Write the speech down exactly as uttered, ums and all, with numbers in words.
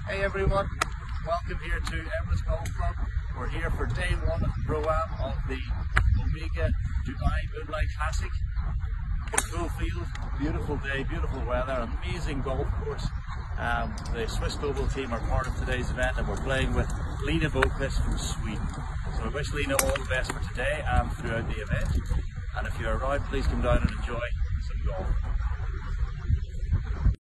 Hey everyone, welcome here to Everest Golf Club. We're here for day one of the Pro-Am of the Omega Dubai Moonlight Classic. Full field, beautiful day, beautiful weather, amazing golf course. Um, the Swiss Global team are part of today's event and we're playing with Lena Boqvist from Sweden. So I wish Lena all the best for today and throughout the event. And if you're around, please come down and enjoy some golf.